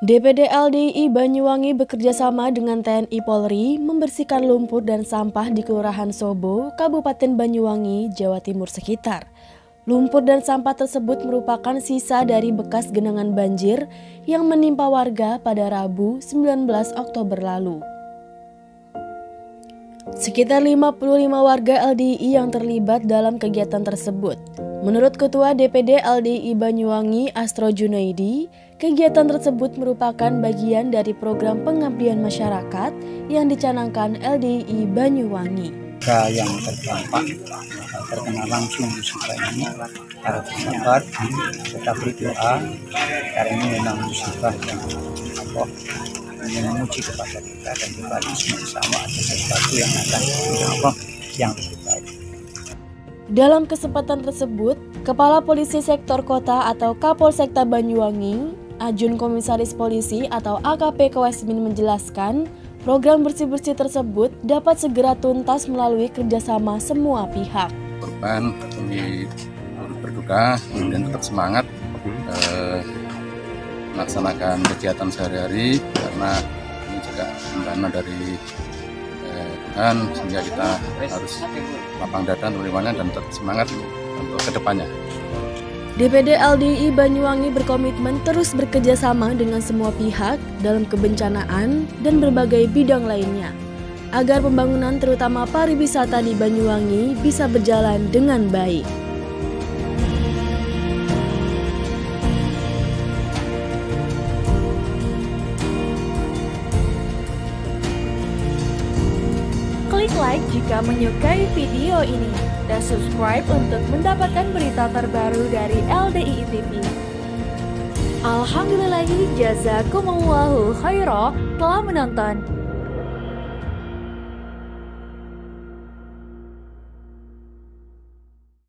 DPD LDII Banyuwangi bekerjasama dengan TNI Polri membersihkan lumpur dan sampah di Kelurahan Sobo, Kabupaten Banyuwangi, Jawa Timur sekitar. Lumpur dan sampah tersebut merupakan sisa dari bekas genangan banjir yang menimpa warga pada Rabu 19 Oktober lalu. Sekitar 55 warga LDII yang terlibat dalam kegiatan tersebut. Menurut Ketua DPD LDII Banyuwangi, Astro Junaidi, kegiatan tersebut merupakan bagian dari program pengabdian masyarakat yang dicanangkan LDII Banyuwangi. Yang terdampak terkena langsung musibah ini harus sabar, tetap berdoa karena ini memang musibah yang menguji kepada kita dan kita sama ada sesuatu yang akan yang lebih baik. Dalam kesempatan tersebut, Kepala Polisi Sektor Kota atau Kapolsekta Banyuwangi, Ajun Komisaris Polisi atau AKP Kewesmin menjelaskan, program bersih-bersih tersebut dapat segera tuntas melalui kerjasama semua pihak. Korban kami berduka dan tetap semangat melaksanakan kegiatan sehari-hari karena ini juga bencana dari Tuhan, sehingga kita harus lapang dada menerimanya dan tetap semangat untuk kedepannya. DPD LDII Banyuwangi berkomitmen terus bekerjasama dengan semua pihak dalam kebencanaan dan berbagai bidang lainnya, agar pembangunan terutama pariwisata di Banyuwangi bisa berjalan dengan baik. Klik like jika menyukai video ini dan subscribe untuk mendapatkan berita terbaru dari LDII TV. Alhamdulillahi jazakumullahu khairan telah menonton.